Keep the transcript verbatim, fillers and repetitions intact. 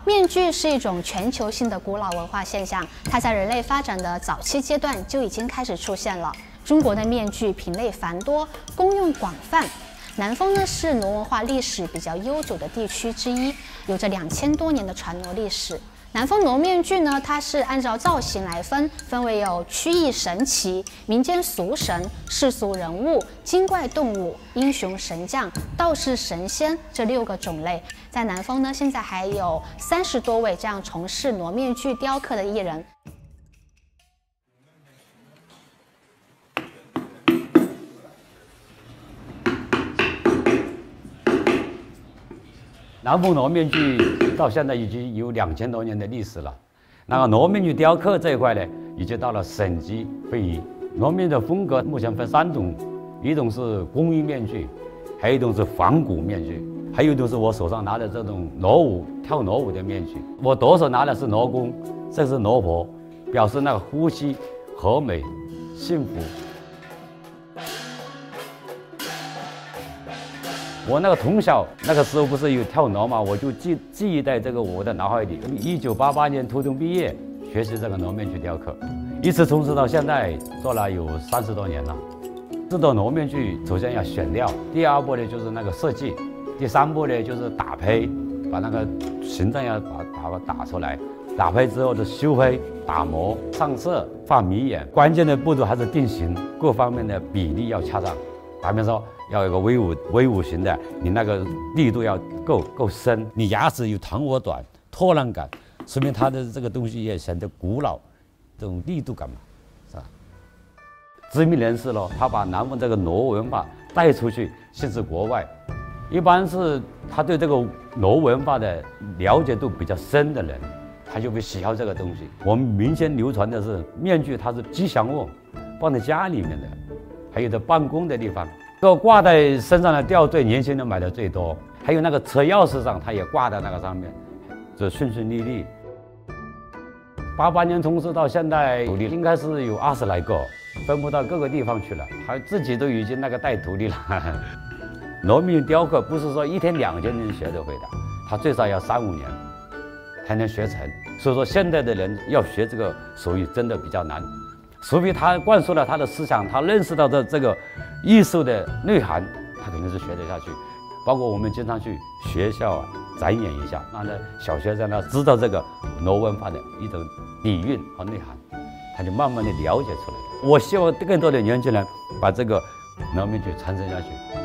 面具是一种全球性的古老文化现象，它在人类发展的早期阶段就已经开始出现了。中国的面具品类繁多，功用广泛。南方呢是傩文化历史比较悠久的地区之一，有着两千多年的传傩历史。南方傩面具呢，它是按照造型来分，分为有曲艺神奇、民间俗神、世俗人物、精怪动物、英雄神将、道士神仙这六个种类。在南方呢，现在还有三十多位这样从事傩面具雕刻的艺人。 南方傩面具到现在已经有两千多年的历史了。那个傩面具雕刻这一块呢，已经到了省级会议。傩面的风格目前分三种，一种是工艺面具，还有一种是仿古面具，还有一种是我手上拿的这种傩舞跳傩舞的面具。我左手拿的是傩公，这是傩婆，表示那个呼吸、和美、幸福。我那个从小那个时候不是有跳傩嘛，我就记记忆在这个我的脑海里。一九八八年初中毕业，学习这个傩面具雕刻，一直从事到现在，做了有三十多年了。制作傩面具，首先要选料，第二步呢就是那个设计，第三步呢就是打胚，把那个形状要把把它打出来。打胚之后的修胚、打磨、上色、放迷眼，关键的步骤还是定型，各方面的比例要恰当。打比方说，要有个威武威武型的，你那个力度要够够深，你牙齿有弹握短、脱落感，说明它的这个东西也显得古老，这种力度感嘛，是吧？知名人士咯，他把南方这个傩文化带出去，甚至国外，一般是他对这个傩文化的了解度比较深的人，他就会喜好这个东西。我们民间流传的是面具，它是吉祥物，放在家里面的。还有在办公的地方，这挂在身上的吊坠，年轻人买的最多。还有那个车钥匙上，它也挂在那个上面，这顺顺利利。八八年从事到现在，徒弟应该是有二十来个，分布到各个地方去了，还自己都已经那个带徒弟了。傩面雕刻不是说一天两天能学得会的，他最少要三五年才能学成。所以说，现在的人要学这个手艺真的比较难。除非他灌输了他的思想，他认识到的这个艺术的内涵，他肯定是学得下去。包括我们经常去学校啊展演一下，让那小学生呢知道这个傩文化的一种底蕴和内涵，他就慢慢的了解出来。我希望更多的年轻人把这个傩面具传承下去。